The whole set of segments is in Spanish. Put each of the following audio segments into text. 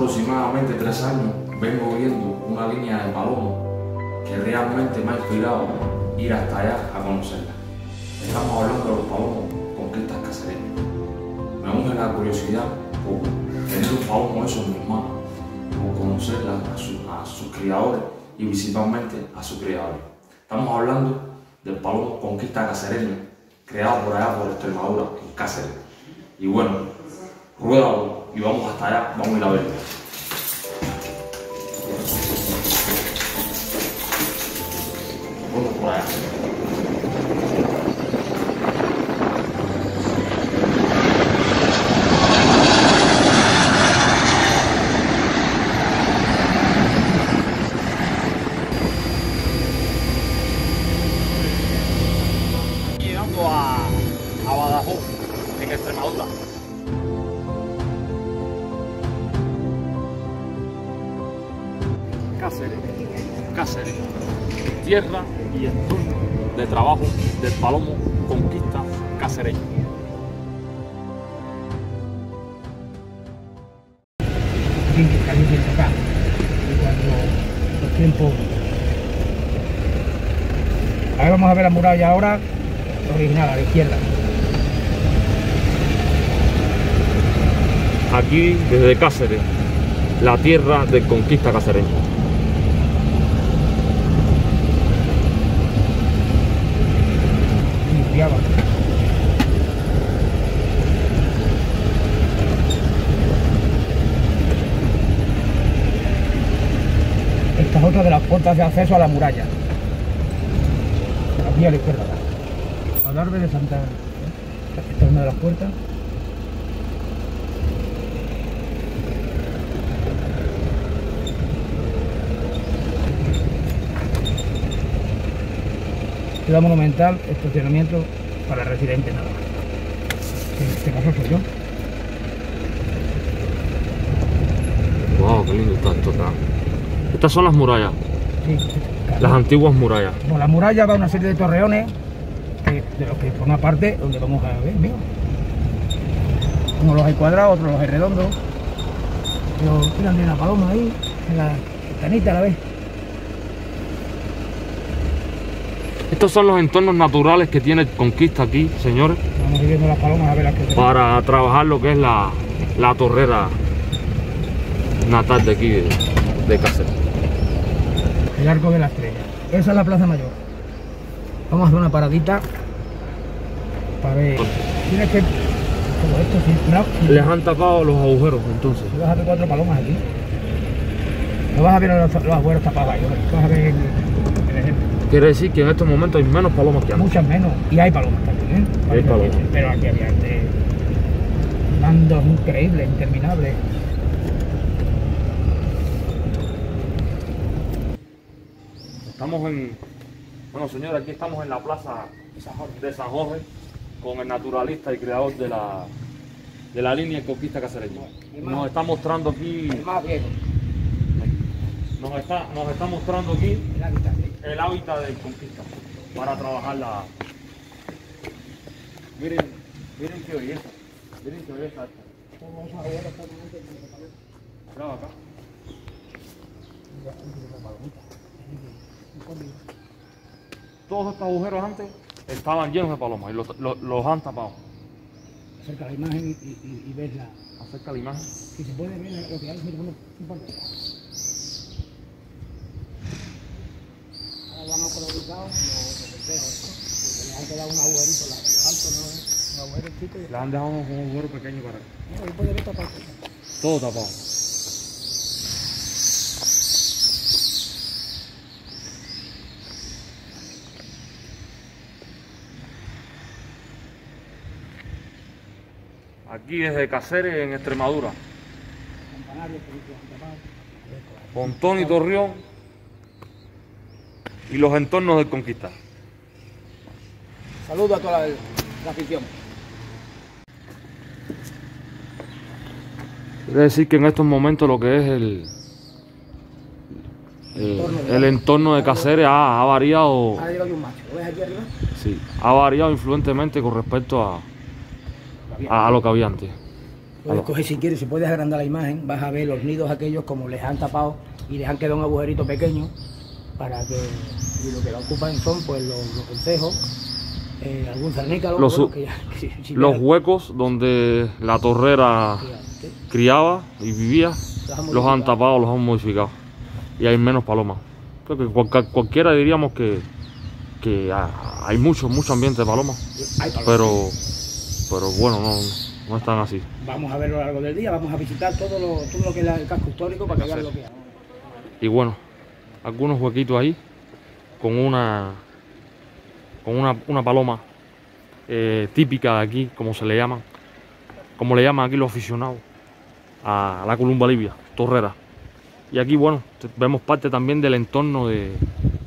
aproximadamente 3 años vengo viendo una línea de palomo que realmente me ha inspirado ir hasta allá a conocerla. Estamos hablando de los palomos conquistas casereñas. Me une la curiosidad por tener un palomo de esos en mis manos, por conocer a sus criadores y principalmente a sus criadores. Estamos hablando del palomo conquista casereña, creado por allá por Extremadura, en Cáceres. Y bueno, ruédalo y vamos hasta allá, vamos a ir a verlo. Vamos por allá. Llegando a Badajoz, en Extremadura. Cáceres, tierra y entorno de trabajo del palomo conquista cacereño. Caliente acá, y cuando los tiempos. Ahora vamos a ver la muralla ahora, original, a la izquierda. Aquí desde Cáceres, la tierra del conquista cacereño. Esta es otra de las puertas de acceso a la muralla. Aquí a la izquierda. Adarve de Santa. Esta es una de las puertas. Ciudad monumental, estacionamiento para residentes nada más. En este caso soy yo. Wow, qué lindo está esto acá. Estas son las murallas. Sí, Las antiguas murallas. Por la muralla va una serie de torreones de los que forma parte donde vamos a ver, mira. Unos los hay cuadrados, otros los hay redondos. Pero miran de la paloma ahí, en la ventanita, ¿la ves? Estos son los entornos naturales que tiene Conquista aquí, señores. Vamos viendo las palomas a ver las que se para trabajar lo que es la torrera natal de aquí de Cáceres. El Arco de la Estrella. Esa es la Plaza Mayor. Vamos a hacer una paradita para ver. Tienes que. Como esto, sí, no. Les han tapado los agujeros entonces. Si vas a ver 4 palomas aquí. No vas a ver los agujeros tapados ahí, vas a ver el ejemplo. Quiere decir que en estos momentos hay menos palomas que antes. Muchas menos. Y hay palomas también, ¿eh? Hay palomas. Pero aquí había mandos increíbles, interminables. Estamos bueno señores, aquí estamos en la plaza de San Jorge con el naturalista y creador de la línea de conquista cacereña. Nos está mostrando aquí, El más viejo. nos está mostrando aquí El hábitat. el hábitat de conquista para trabajar la. Miren qué belleza, miren qué belleza esta. Graba acá. Todos estos agujeros antes estaban llenos de palomas y los han tapado. Acerca la imagen y ves la. Acerca la imagen. Si se puede ver lo que hay, mira, un par de. Ahora vamos a colocar los espejos, porque les han quedado un agujerito, los altos, ¿no? Un agujero chico. Le han dejado un agujero pequeño para acá. Ahí puede ver esta parte. Todo tapado. Aquí desde Cáceres, en Extremadura. Campanarios que han tapado. Pontón y Torreón y los entornos del Conquista. Saludo a toda la afición. Quiere decir que en estos momentos lo que es el entorno de Cáceres ha variado. Ha llegado un macho, ¿lo ves aquí arriba? Sí, ha variado influentemente con respecto a lo que había antes. Puedes coger si quieres, si puedes agrandar la imagen, vas a ver los nidos aquellos como les han tapado y les han quedado un agujerito pequeño para que, y lo que la ocupan son pues los concejos, algún cernícalo, los huecos donde la torrera criaba y vivía, los han tapado, los han modificado y hay menos palomas. Creo que cualquiera diríamos que hay mucho ambiente de palomas, pero bueno, no están así. Vamos a verlo a lo largo del día, vamos a visitar todo lo que es el casco histórico para que vean lo que hay. Y bueno, algunos huequitos ahí con una paloma típica de aquí, como le llaman aquí los aficionados a la columba libia, torrera. Y aquí, bueno, vemos parte también del entorno del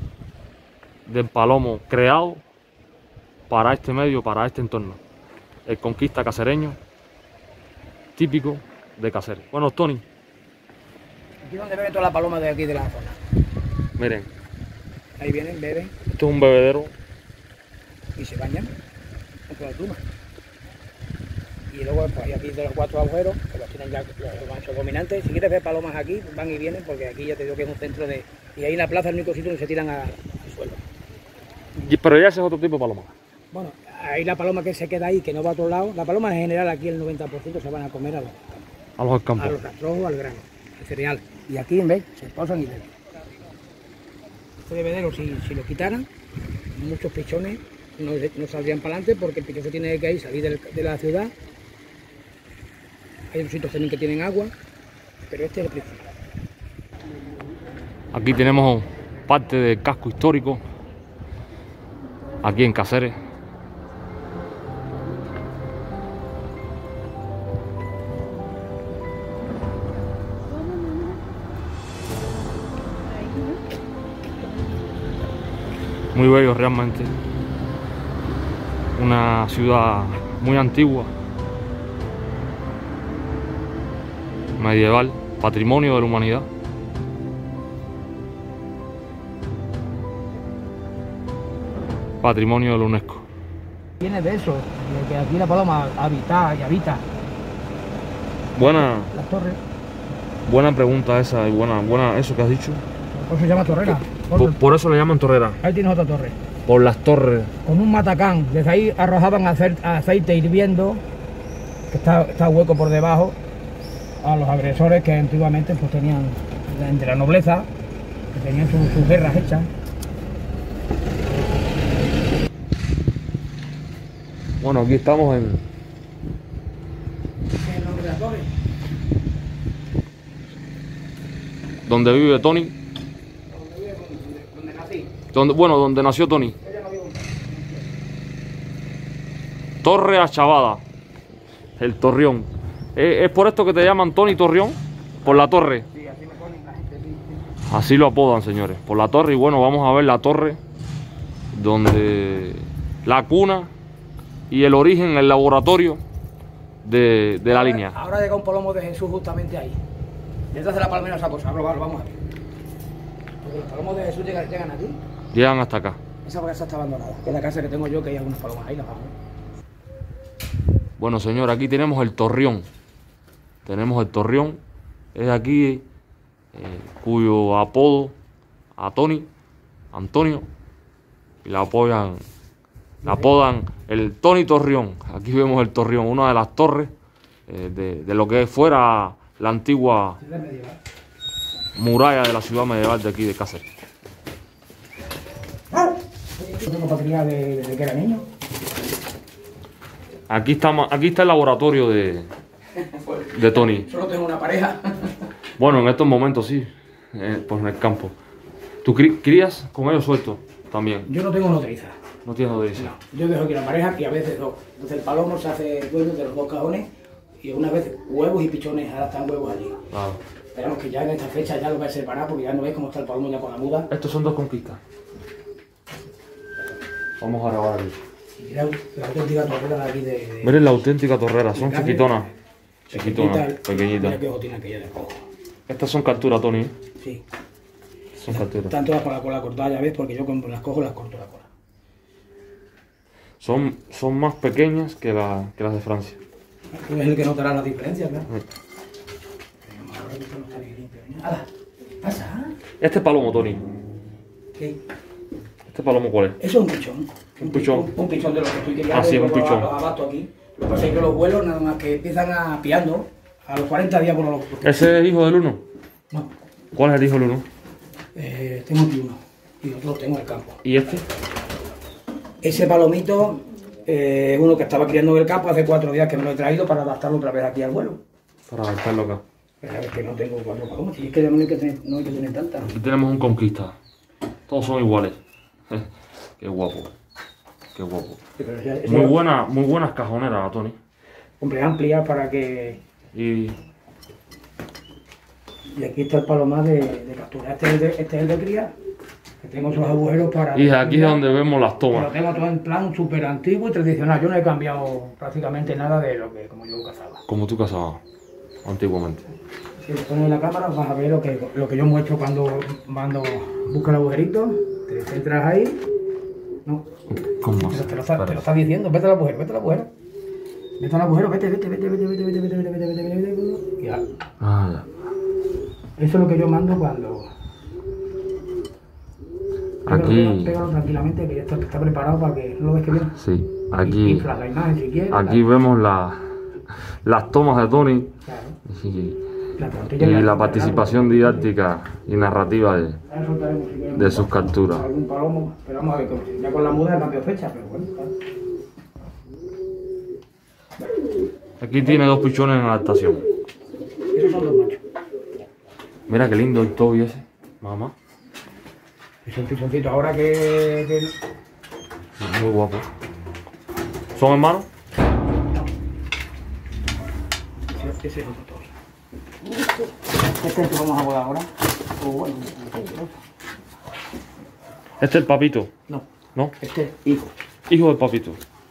palomo creado para este medio, para este entorno. El conquista cacereño, típico de Cáceres. Bueno, Tony. Aquí es donde beben todas las palomas de aquí de la zona. Miren. Ahí vienen, beben. Esto es un bebedero. Y se bañan con toda la pluma. Y luego pues hay aquí de los 4 agujeros, que los tienen ya los manchos dominantes. Si quieres ver palomas aquí, van y vienen, porque aquí ya te digo que es un centro de... Y ahí en la plaza es el único sitio donde se tiran al suelo. Pero ya ese es otro tipo de paloma. Bueno, ahí la paloma que se queda ahí, que no va a otro lado. La paloma en general aquí el 90% se van a comer a los campos. A los rastrojos, al grano, al cereal. Y aquí, en vez, se posan y beben. Este bebedero, si lo quitaran, muchos pichones no saldrían para adelante porque el pichón se tiene que ir, salir de la ciudad. Hay otros sitios también que tienen agua, pero este es el principal. Aquí tenemos parte del casco histórico, aquí en Cáceres. Muy bello realmente. Una ciudad muy antigua, medieval, patrimonio de la humanidad. Patrimonio de la UNESCO. Viene de eso, de que aquí la paloma habita. Las torres. Buena pregunta esa y buena eso que has dicho. Por eso se llama torrera. Por eso le llaman torrera. Ahí tienes otra torre. Por las torres. Con un matacán. Desde ahí arrojaban aceite hirviendo, que está hueco por debajo, a los agresores que antiguamente pues tenían, de la nobleza, que tenían sus guerras hechas. Bueno, aquí estamos en... ¿Qué es el nombre de la torre? Donde vive Tony. Donde nací. Donde nació Tony. Torre Achavada. El Torreón. ¿Es por esto que te llaman Tony Torreón? ¿Por la torre? Sí, así me ponen la gente, sí. Así lo apodan, señores. Por la torre. Y bueno, vamos a ver la torre donde la cuna y el origen, el laboratorio de la línea. Ahora llega un palomo de Jesús justamente ahí. Detrás de la palmera esa cosa, vamos a ver. Porque los palomos de Jesús llegan aquí. Llegan hasta acá. Esa casa está abandonada, que es la casa que tengo yo, que hay algunas palomas ahí, las vamos. Bueno, señor, aquí tenemos el Torreón. Tenemos el Torreón. Es aquí cuyo apodo a Tony, Antonio, y la apodan el Tony Torreón. Aquí vemos el Torreón, una de las torres de lo que fuera la antigua muralla de la ciudad medieval de aquí de Cáceres. Yo tengo patria desde que era niño. Aquí está el laboratorio de Tony. Solo tengo una pareja. Bueno, en estos momentos sí, pues en el campo. ¿Tú crías con ellos sueltos también? Yo no tengo nodriza. No tienes nodriza. No, yo dejo aquí una pareja y a veces dos. Entonces el palomo se hace dueño de los dos cajones y unas veces huevos y pichones, ahora están huevos allí. Claro. Esperamos que ya en esta fecha ya lo voy a separar porque ya no veis cómo está el palomo ya con la muda. Estos son dos conquistas. Vamos a grabar aquí. Mira la auténtica torrera de aquí de... Miren la auténtica torrera, son Cáceres. chiquitonas. Chiquitonas, pequeñitas. Mira qué botina aquella de cojo. Estas son capturas, Tony. Sí. Son capturas. Están todas con la cola cortada, ya ves, porque yo cuando las cojo las corto la cola. Son más pequeñas que las de Francia. Tú eres el que notará la diferencia, claro. Ahora que esto no está bien limpio. Nada, pasa. Este palomo, Tony. ¿Qué? ¿Este palomo cuál es? Eso es un pichón. Un pichón. Un pichón de los que estoy criando. Ah, sí, un pichón. Los abasto aquí. Lo que pasa es que los vuelos nada más que empiezan a piando. A los 40 días por los... ¿Ese es hijo del uno? No. ¿Cuál es el hijo del uno? Tengo aquí uno. Y otro tengo en el campo. ¿Y este? Ese palomito es uno que estaba criando en el campo hace 4 días que me lo he traído para adaptarlo otra vez aquí al vuelo. Para adaptarlo acá. Pero es que no tengo 4 palomas, y es que ya no hay que tener tantas. Aquí tenemos un conquista. Todos son iguales. Qué guapo. Qué guapo. Sí, pero eso Muy buenas cajoneras, Tony. Hombre, amplias para que... Y aquí está el palomar de captura. Este es el de cría. Que tengo esos agujeros para... Y aquí es donde vemos las Lo tomas. tengo todo en plan súper antiguo y tradicional. Yo no he cambiado prácticamente nada de lo que como yo cazaba. Como tú cazabas antiguamente. Si le pones la cámara vas a ver lo que yo muestro cuando busco el agujerito. Te centras ahí. No. ¿Cómo Pero más? te lo está diciendo. Vete al agujero, vete al agujero. Vete al agujero, vete. Ya. Ah, ya. Eso es lo que yo mando cuando... Aquí, Pégalo tranquilamente, que ya está preparado para que lo ves que viene. sí, aquí, Inflas la imagen si quieres. aquí vemos las tomas de Tony Claro. y La plantilla la participación didáctica y narrativa Ahora soltaremos, si queremos, de sus capturas. algún palomo, pero vamos a ver, ya con la muda cambio fecha, pero bueno. Claro. Aquí tiene 2 pichones en adaptación. Esos son 2 machos. Mira qué lindo el Toby ese, mamá. Es un pichoncito. Ahora que... Muy guapo. ¿Son hermanos? Ese es otro Toby. Este es el que vamos a volar ahora. O bueno, Este es el papito, no, ¿no? este es hijo. Hijo del papito.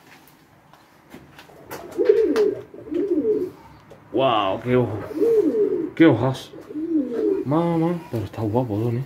¡Wow! ¡Qué ojo! ¡Qué hojas! Mamá, pero está guapo, Tony.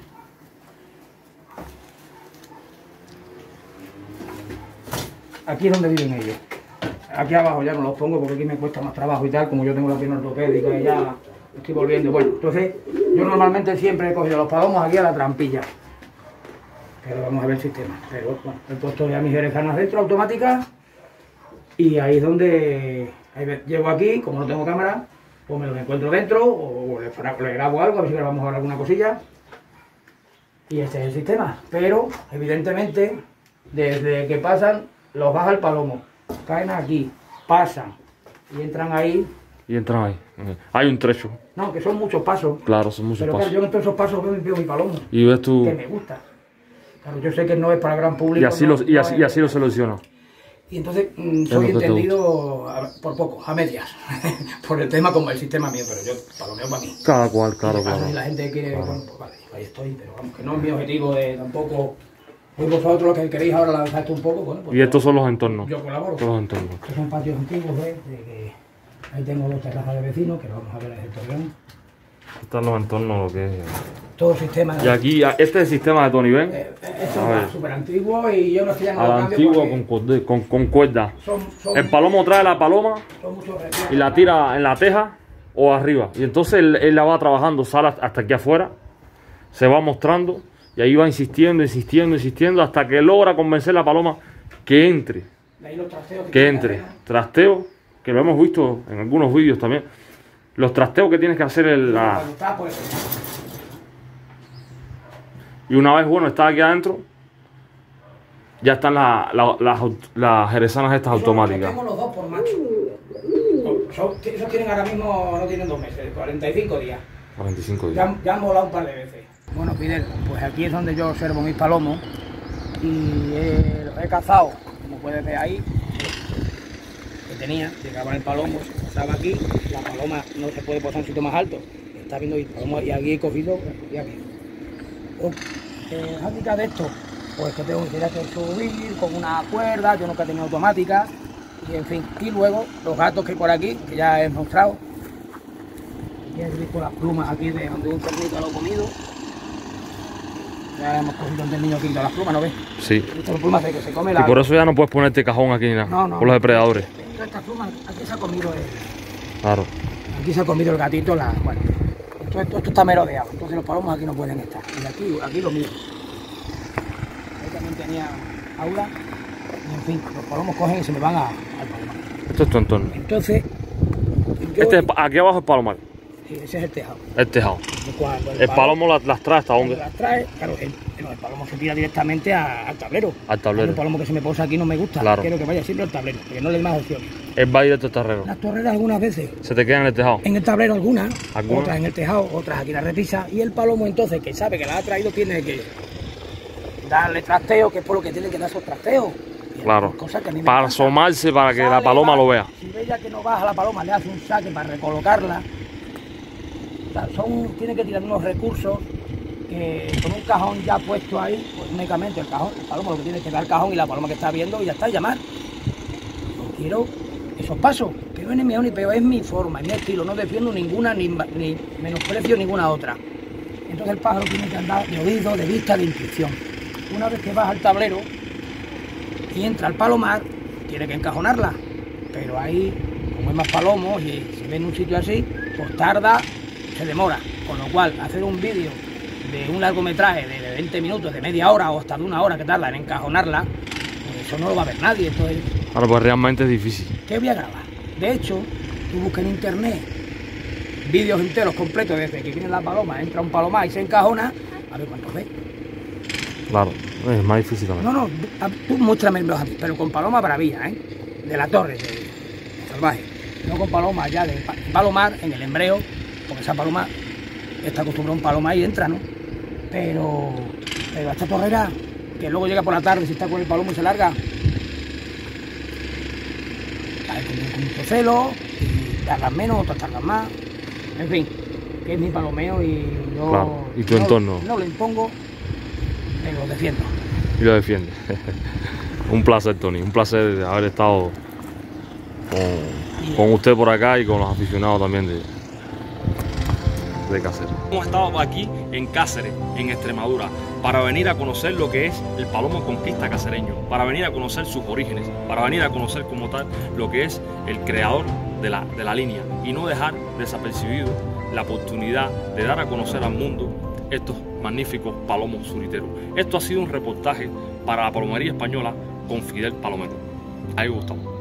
Aquí es donde viven ellos. Aquí abajo ya no los pongo porque aquí me cuesta más trabajo y tal, como yo tengo la pierna ortopédica y ya estoy volviendo. Bueno, entonces yo normalmente siempre he cogido los palomos aquí a la trampilla. Pero vamos a ver el sistema. Pero bueno, he puesto ya mis jerezanas dentro, automáticas. Y ahí es donde llego aquí, como no tengo cámara, pues me los encuentro dentro o le grabo algo, a ver si grabamos ahora alguna cosilla. Y este es el sistema. Pero, evidentemente, desde que pasan, los baja el palomo. Caen aquí, pasan y entran ahí. Y entran ahí. Hay un trecho. No, que son muchos pasos. Claro, son muchos Pero pasos. claro, yo en todos esos pasos veo mi palomo, Y ves tú. que me gusta. Claro, yo sé que no es para el gran público. Y así, no, y así lo selecciona. Y entonces lo soy que te entendido por poco, a medias. Por el tema como el sistema mío, pero yo palomeo para mí. Cada cual, claro, Y claro. si la gente quiere, bueno, pues vale, ahí estoy, pero vamos, que no es mi objetivo de tampoco. Pues vosotros los que queréis ahora lanzar esto un poco, bueno, pues Y estos son los entornos. yo colaboro. Son los entornos. Estos son patios antiguos, ¿ves? De que ahí tengo 2 terrazas de vecinos, que lo vamos a ver en el Torreón. Están los entornos, lo que es. Todo sistema. Y aquí, este es el sistema de Tony, ¿ven? Esto A ver. es súper antiguo y yo no estoy ya no A lo la cambio antigua porque con cuerda. son El palomo trae la paloma son muchos recursos. y la tira en la teja o arriba. Y entonces él la va trabajando, sale hasta aquí afuera, se va mostrando y ahí va insistiendo hasta que logra convencer a la paloma que entre. De ahí los trasteos Que tiene entre. la arena. Trasteo, que lo hemos visto en algunos vídeos también. Los trasteos que tienes que hacer Cuando está, pues, y una vez, bueno, está aquí adentro, ya están las jerezanas estas automáticas. Tengo los 2 por macho. Esos tienen ahora mismo, no tienen 2 meses, 45 días. 45 días. Ya han volado un par de veces. Bueno, Fidel, pues aquí es donde yo observo mis palomos y los he cazado, como puedes ver ahí, que tenía, llegaba el palomo, se posaba aquí, la paloma no se puede posar en un sitio más alto, está viendo el palomo y aquí he cogido, y aquí. Automática de esto, pues que tengo que subir con una cuerda, yo nunca he tenido automática, y en fin, y luego los gatos que hay por aquí, que ya he mostrado, y he visto las plumas aquí de donde un cernito lo he comido. Ya hemos cogido el niño quinto las plumas, ¿no ves? Sí. Estas plumas de que se come Y la... por eso ya no puedes ponerte cajón aquí ni nada, No, no. por los depredadores. todas estas plumas, aquí se ha comido Claro. aquí se ha comido el gatito, bueno, esto está merodeado, entonces los palomos aquí no pueden estar. Y aquí lo mismo. Ahí también tenía aula, y en fin, los palomos cogen y se me van al palomar. Este es tu entorno. Entonces, Aquí abajo es palomar. sí, ese es el tejado. El tejado. Cuando El palomo las trae hasta cuando dónde? las trae, claro, el palomo se tira directamente al tablero. Al tablero. El palomo que se me posa aquí no me gusta, Claro. quiero que vaya siempre al tablero, porque no le doy más opciones. Él va directo al terreno. Las torreras algunas veces Se te queda en el tejado. en el tablero algunas, ¿Algunas? otras en el tejado, otras aquí en la repisa, y el palomo entonces, que sabe que la ha traído, tiene que darle trasteo, que es por lo que tiene que dar esos trasteos. Y Claro. cosas que a mí me Para encantan. asomarse, para que la Sale, paloma va, lo vea. Si ve ya que no baja la paloma, le hace un saque para recolocarla. O sea, tiene que tirar unos recursos que con un cajón ya puesto ahí, pues únicamente el palomo lo que tiene es que dar el cajón y la paloma que está viendo y ya está, y llamar. No quiero esos pasos, que no es ni mejor ni peor, es mi forma, es mi estilo, no defiendo ninguna, ni menosprecio ninguna otra. Entonces el pájaro tiene que andar de oído, de vista, de intuición. Una vez que baja al tablero y entra al palomar, tiene que encajonarla, pero ahí, como hay más palomos y se ve en un sitio así, pues tarda, se demora, con lo cual hacer un vídeo de un largometraje de 20 minutos, de media hora o hasta de una hora que tarda en encajonarla, pues eso no lo va a ver nadie. Entonces, Claro, pues realmente es difícil. ¿qué voy a grabar? De hecho, tú buscas en internet vídeos enteros completos desde que viene la paloma, entra un palomar y se encajona, a ver cuántos ves. Claro, es más difícil también. No, tú muéstrame a mí, pero con paloma bravía, ¿eh? De la torre, de salvaje. No con paloma ya de palomar en el embreo, porque esa paloma está acostumbrada a un palomar y entra, ¿no? Pero a esta torrera, que luego llega por la tarde, si está con el palomo y se larga, cae con mucho celo, y tardan menos, otras tardan más. En fin, que es mi palomeo y yo Claro, y tu entorno. No lo impongo, pero lo defiendo. Y lo defiende. Un placer, Tony. Un placer haber estado con usted por acá y con los aficionados también de Cáceres. Hemos estado aquí en Cáceres, en Extremadura, para venir a conocer lo que es el palomo conquista cacereño, para venir a conocer sus orígenes, para venir a conocer como tal lo que es el creador de la línea y no dejar desapercibido la oportunidad de dar a conocer al mundo estos magníficos palomos suriteros. Esto ha sido un reportaje para la Palomería Española con Fidel Palomero. A mí me gustó.